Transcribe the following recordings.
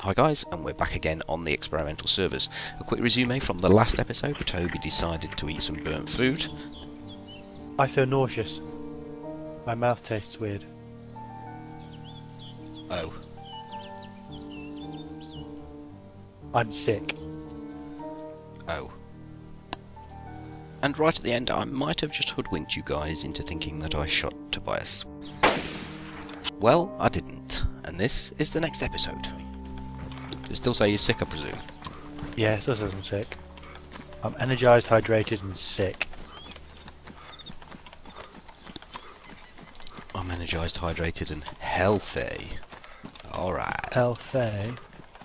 Hi guys, and we're back again on the experimental servers. A quick resume from the last episode where Toby decided to eat some burnt food. I feel nauseous. My mouth tastes weird. Oh. I'm sick. Oh. And right at the end, I might have just hoodwinked you guys into thinking that I shot Tobias. Well, I didn't, and this is the next episode. Does it still say you're sick, I presume? Yeah, it still says I'm sick. I'm energised, hydrated and sick. I'm energised, hydrated and healthy. Alright. Healthy.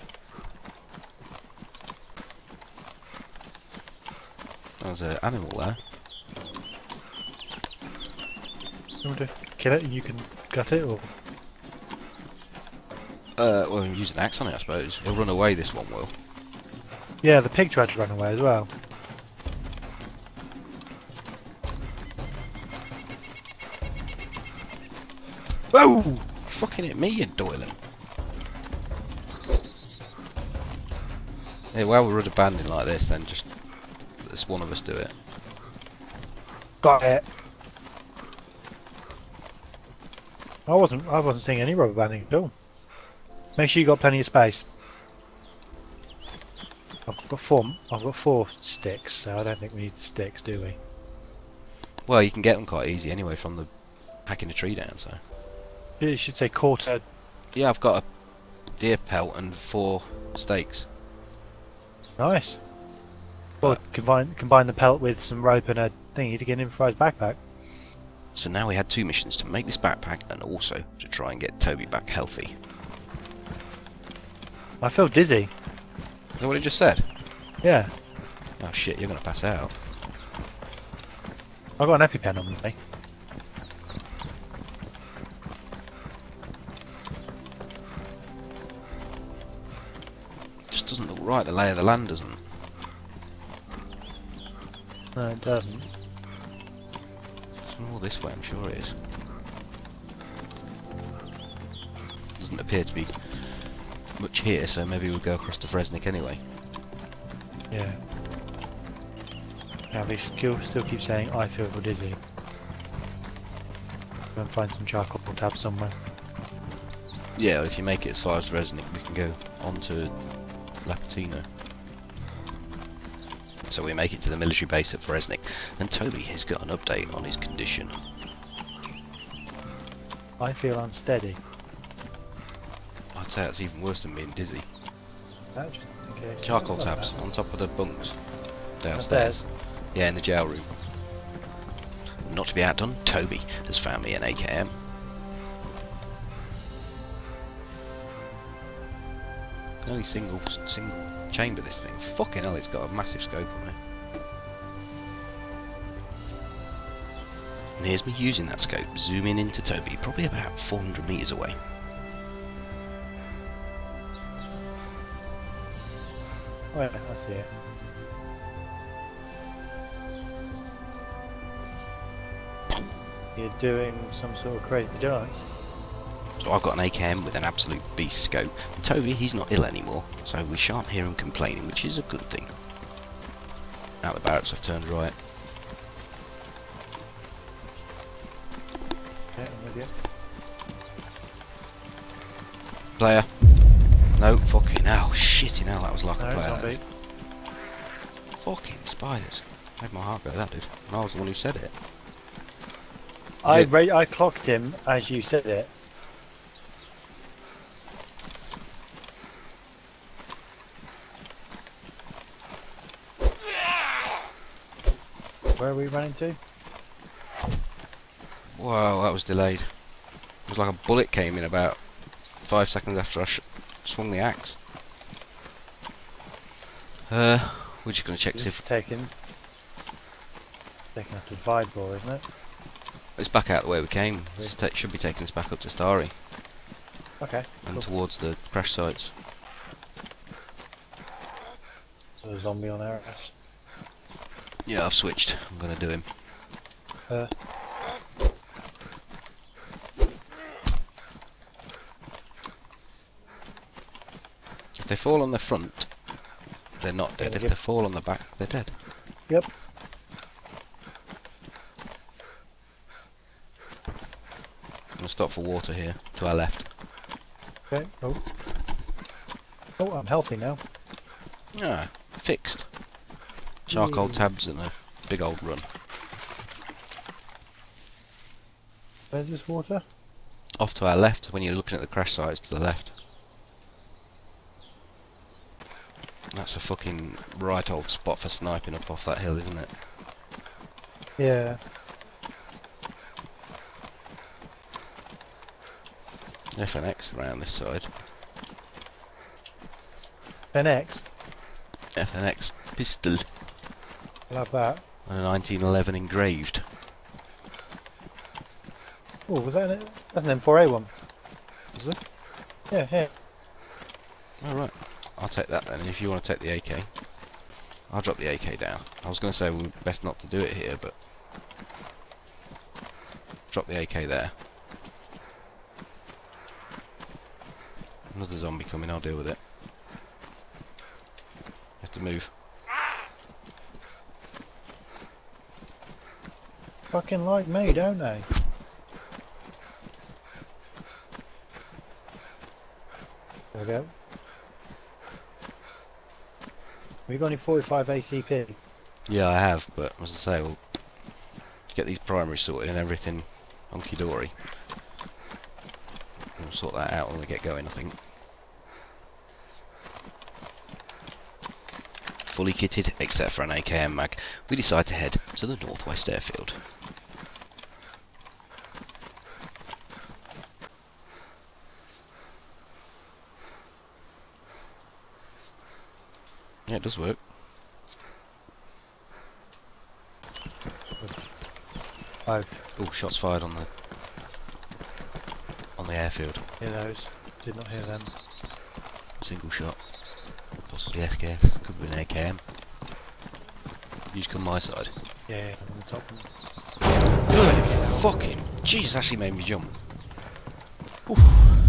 There's an animal there. You want to kill it and you can gut it, or...? Well, use an axe on it, I suppose. He'll run away, this one will. Yeah, the pig tried to run away as well. Oh! Fucking hit me, you doiling. Yeah, well, we're abandoned like this, then just let's one of us do it. Got it. I wasn't seeing any rubber banding at all. Make sure you got plenty of space. I've got four sticks, so I don't think we need sticks, do we? Well, you can get them quite easy anyway from the hacking a tree down, so. You should say quarter. Yeah, I've got a deer pelt and 4 stakes. Nice. Well, combine the pelt with some rope and a thingy to get in for his backpack. So now we had 2 missions, to make this backpack and also to try and get Toby back healthy. I feel dizzy. Is that what it just said? Yeah. Oh shit, you're gonna pass out. I've got an EpiPen on me. Just doesn't look right, the lay of the land doesn't. No, it doesn't. It's more this way, I'm sure it is. Doesn't appear to be much here, so maybe we'll go across to Fresnik anyway. Yeah. Now they still keep saying I feel dizzy. Go and find some charcoal tabs somewhere. Yeah, if you make it as far as Resnik, we can go on to Lapatino. So we make it to the military base at Resnik, and Toby has got an update on his condition. I feel unsteady. I'd say that's even worse than being dizzy. That just in case. Charcoal Like tabs that. on top of the bunks. Downstairs? Downstairs. Yeah, in the jail room. Not to be outdone, Toby has found me an AKM. Only single chamber this thing. Fucking hell, it's got a massive scope on it. And here's me using that scope, zooming into Toby, probably about 400 metres away. Oh yeah, I see it. You're doing some sort of crazy dance. So I've got an AKM with an absolute beast scope. And Toby, he's not ill anymore, so we shan't hear him complaining, which is a good thing. Out the barracks, I've turned right. Yeah, I'm with you. Player. No, fucking hell. Shitting hell, that was like No, a player. zombie. Fucking spiders. Made my heart go, that did. And I was the one who said it. I clocked him as you said it. Where are we running to? Wow, that was delayed. It was like a bullet came in about 5 seconds after I swung the axe. We're just going to check This see is if taking up to Videbor, isn't it? it's back out the way we came. It should be taking us back up to Starry Okay. and Cool. towards the crash sites. There's a zombie on our ass. Yeah, I've switched. I'm going to do him. they fall on the front, they're not dead. If Yep. they fall on the back, they're dead. Yep. I'm gonna stop for water here, to our left. Okay. Oh. Oh, I'm healthy now. Ah, fixed. Charcoal Yay. tabs and a big old run. Where's this water? Off to our left, when you're looking at the crash sites to the left. That's a fucking right old spot for sniping up off that hill, isn't it? Yeah. FNX around this side. NX. FNX pistol. Love that. And a 1911 engraved. Oh, was that an, that's an M4A1? Is it? Yeah, here. Alright. I'll take that then, if you want to take the AK. I'll drop the AK down. I was going to say we're best not to do it here, but... Drop the AK there. Another zombie coming, I'll deal with it. You have to move. Fucking like me, don't they? There we go. Have you got any 45 ACP? Yeah, I have, but as I say, we'll get these primaries sorted and everything hunky-dory. We'll sort that out when we get going, I think. Fully kitted, except for an AKM mag, we decide to head to the Northwest Airfield. Yeah, it does work. Both. Oh, shots fired on the airfield. Hear those. Did not hear them. Single shot. Possibly SKS. Could have been AKM. You just come my side. Yeah, on the top one. Good fucking Jesus, actually made me jump. Oof.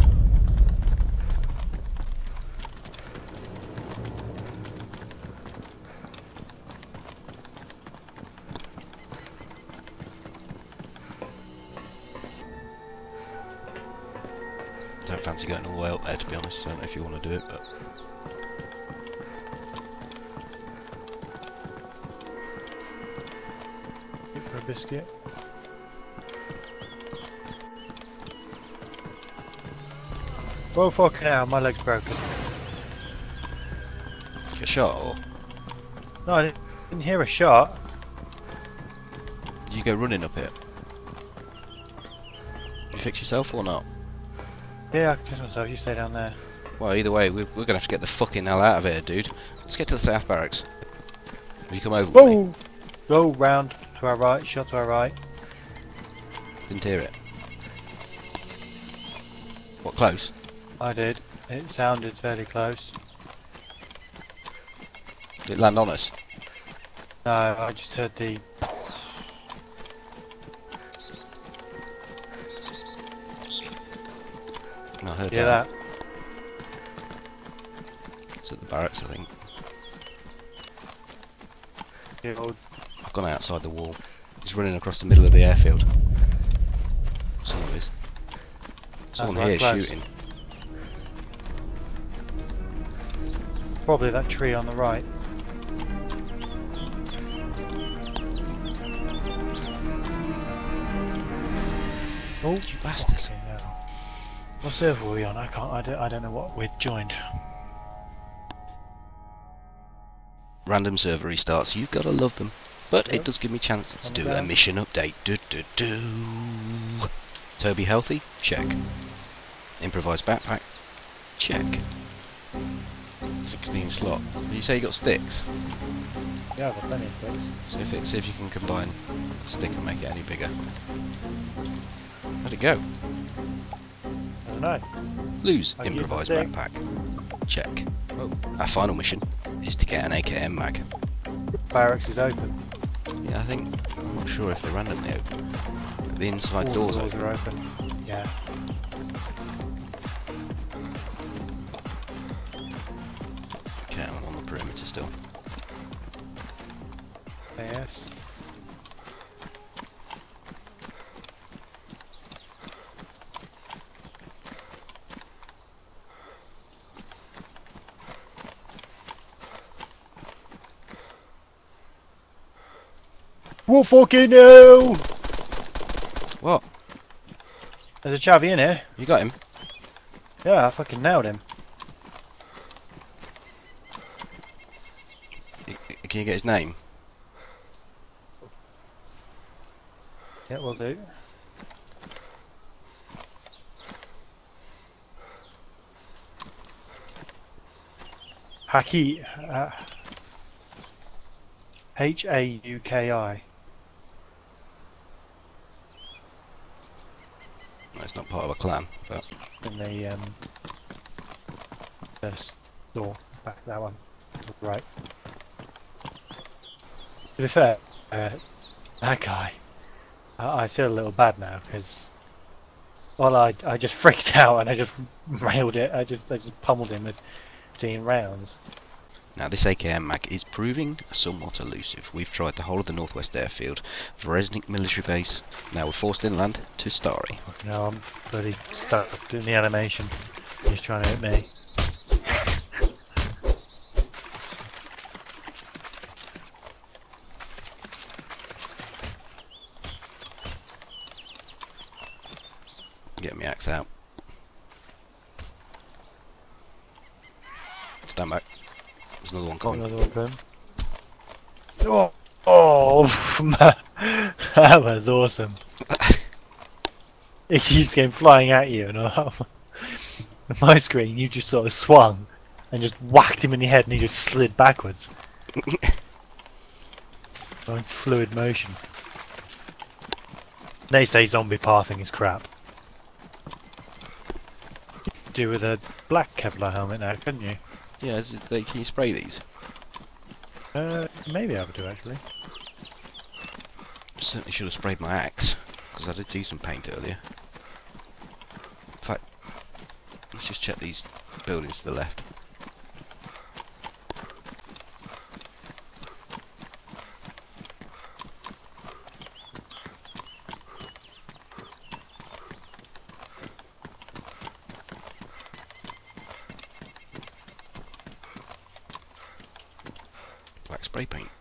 Don't fancy going all the way up there, to be honest. I don't know if you want to do it, but Eat for a biscuit. Oh fucking hell, my leg's broken. get shot or No, I didn't hear a shot. did you go running up it? Did you fix yourself or not? Yeah, I can fix myself, you stay down there. Well, either way, we're gonna have to get the fucking hell out of here, dude. Let's get to the South Barracks. Will you come over with me? Whoa! Go round to our right, shot to our right. Didn't hear it. What, close? I did. It sounded fairly close. Did it land on us? No, I just heard the... No, I heard Yeah, that. that. It's at the barracks, I think. The old... I've gone outside the wall. He's running across the middle of the airfield. Someone is. Someone right, here close. shooting. Probably that tree on the right. Oh, You bastard. fucking hell. What server were we on? I don't know what we'd joined. Random server restarts. You've got to love them. But Yep. it does give me a chance to On do the a down. mission update. Toby healthy? Check. Improvised backpack? Check. 16 slot. Did you say you got sticks? Yeah, I've got plenty of sticks. See if you can combine a stick and make it any bigger. How'd it go? I don't know. Lose I can use improvised the stick. backpack. Check. Oh. Our final mission is to get an AKM mag. Barracks is open. Yeah, I'm not sure if they're randomly open. The inside All doors the doors open. are open. Yeah. still. Yes. What fucking hell? What? There's a chavvy in here. You got him? Yeah, I fucking nailed him. Can you get his name? Yeah, we'll do. Haki. Hauki. That's not part of a clan, but In the first door, back that one, right. To be fair, that guy, I feel a little bad now because, well, I just freaked out and I just railed it. I just pummeled him with 15 rounds. now this AKM mag is proving somewhat elusive. We've tried the whole of the Northwest Airfield, Vresnik military base, now we're forced inland to Starry. No, I'm bloody stuck doing the animation. He's trying to hit me. Get my axe out. Stand back. There's another one Got coming. another one coming. Oh, man. That was awesome. He just came flying at you, and on my screen, you just sort of swung and just whacked him in the head, and he just slid backwards. Oh, it's fluid motion. They say zombie pathing is crap. Do with a black Kevlar helmet now, couldn't you? Yeah, can you spray these? Maybe I would do actually. Certainly should have sprayed my axe, because I did see some paint earlier. In fact, let's just check these buildings to the left. Black spray paint.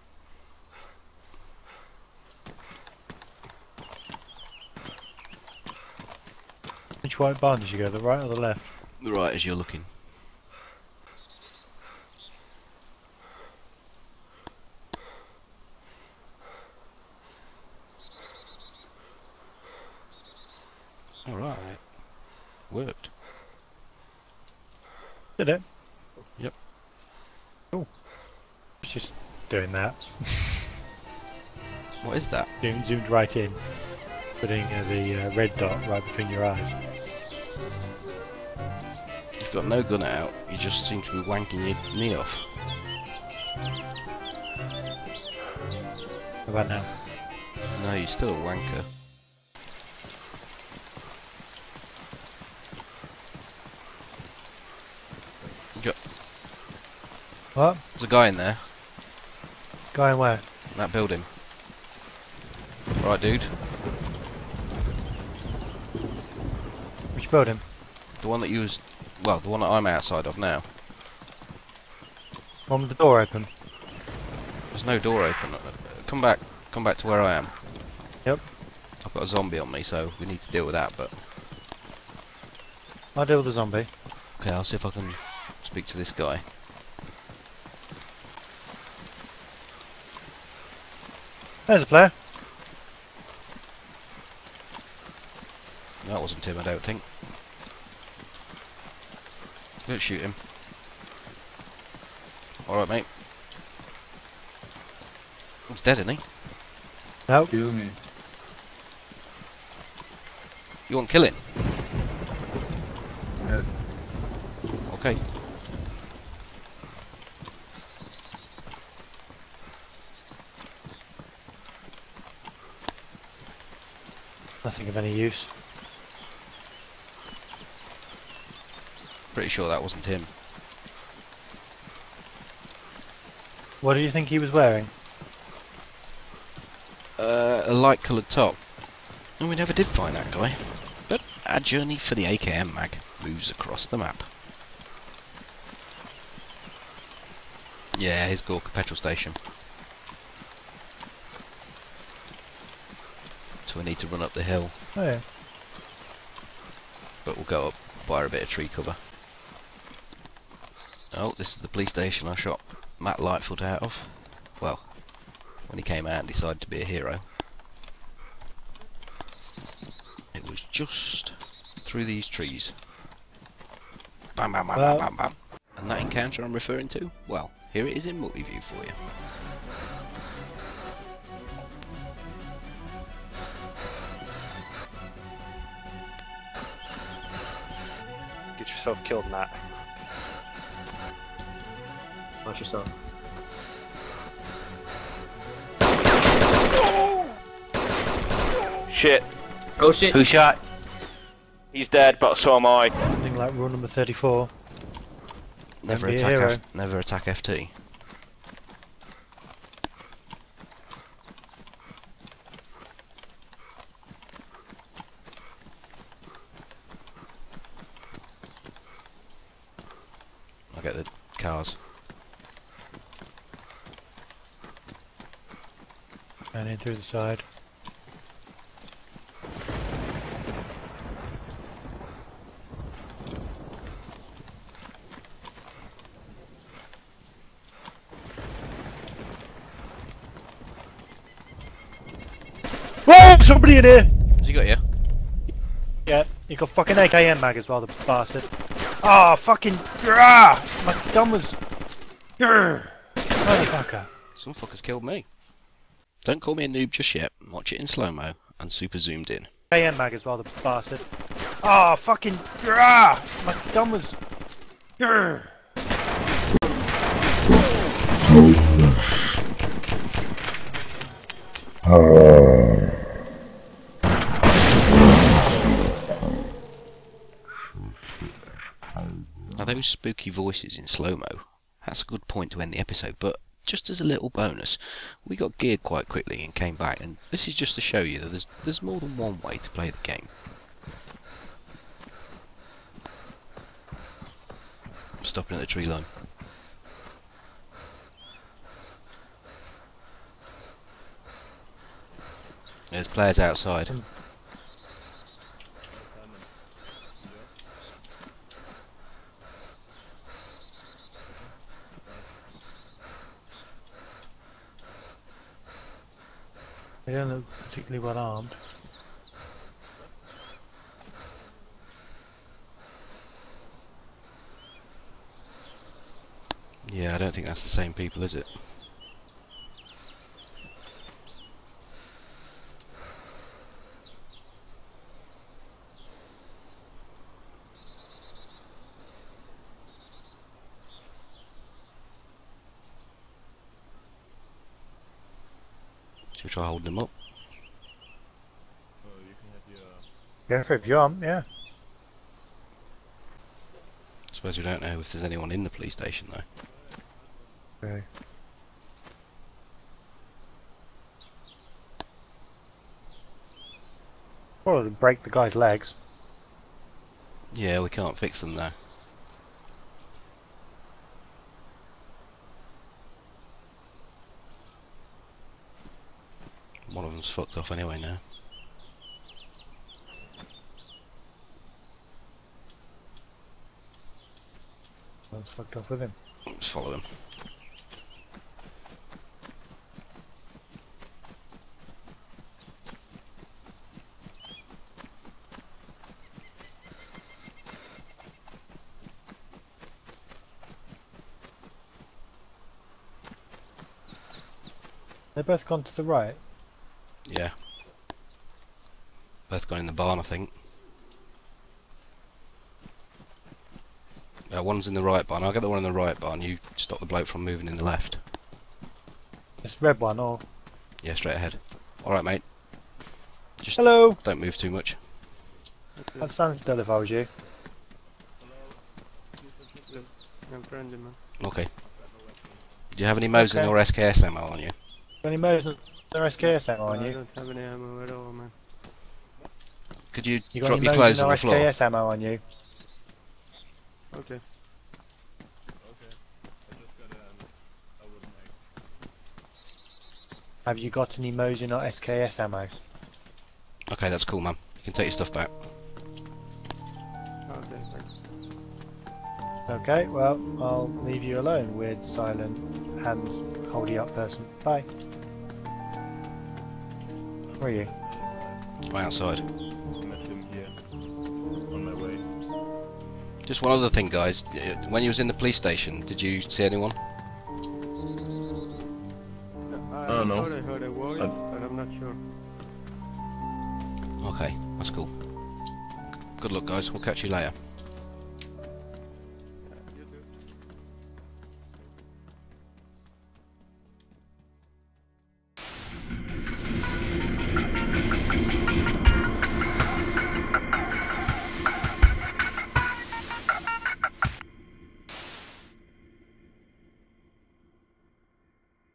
Which white barn did you go, the right or the left? The right as you're looking. Alright. Worked. Did it? Yep. Cool. It's just doing that. What is that? Zoomed right in. Putting the red dot right between your eyes. You've got no gun out, you just seem to be wanking your knee off. How about now? No, you're still a wanker. What? There's a guy in there, Going where? in that building. Right, dude. Which building? The one that you was... well, the one that I'm outside of now. One with the door open. There's no door open. Come back to where I am. Yep. I've got a zombie on me, so we need to deal with that, but... I'll deal with the zombie. okay, I'll see if I can speak to this guy. There's a player. That wasn't him, I don't think. Don't shoot him. Alright, mate. He's dead, isn't he? No. Kill me. You want killing? Yeah. Okay. Nothing of any use. Pretty sure that wasn't him. What do you think he was wearing? A light coloured top. And we never did find that guy. But our journey for the AKM mag moves across the map. Yeah, here's Gorka petrol station. So we need to run up the hill. Oh yeah. But we'll go up via a bit of tree cover. Oh, this is the police station I shot Matt Lightfoot out of. Well, when he came out and decided to be a hero. It was just through these trees. Bam, bam, bam, bam, bam, bam. And that encounter I'm referring to? Well, here it is in multi-view for you. Get yourself killed, Matt. Watch yourself. Shit. Oh shit! Who shot? He's dead, but so am I. Something like rule number 34. Never Be a attack hero. never attack FT. I'll get the cars. And in through the side. Whoa! Somebody in here! Has he got you? Yeah, you got fucking AKM mag as well, the bastard. Ah, fucking. Ah, my gun was. Motherfucker. Some fuckers killed me. Don't call me a noob just yet. Watch it in slow-mo and super zoomed in. AKM mag as well, the bastard. Ah, fucking. Ah, my gun was. Now those spooky voices in slow-mo, that's a good point to end the episode, but just as a little bonus, we got geared quite quickly and came back, and this is just to show you that there's more than one way to play the game. I'm stopping at the tree line. There's players outside. They don't look particularly well armed. Yeah, I don't think that's the same people, is it? Should we try holding them up? Go for it if you want, yeah. I suppose we don't know if there's anyone in the police station though. Okay. Probably break the guy's legs. Yeah, we can't fix them though. One of them's fucked off anyway now. I was fucked off with him. Let's follow him. They've both gone to the right. Yeah. Both gone in the barn, I think. One's in the right barn. I'll get the one in the right barn. You stop the bloke from moving in the left. This red one, or. Yeah, straight ahead. Alright, mate. Just Hello! don't move too much. I'd stand still if I was you. I'm friendly, man. Okay. Do you have any Mosin Okay. or SKS ammo on you? Any Mosin or SKS ammo on I you? don't have any ammo at all, man. Could you, You got drop any your clothes Mosin on or the floor? SKS ammo on you? Okay. Have you got any Mosin or SKS ammo? Okay, that's cool, man. You can take your stuff back. Okay, thanks. Okay, well, I'll leave you alone, weird, silent, hand holding up person. Bye. Where are you? Right outside. Met him here on my way. Just one other thing, guys. When you was in the police station, did you see anyone? I don't know. thought I heard a voice, but I'm not sure. Okay, that's cool. Good luck, guys. We'll catch you later.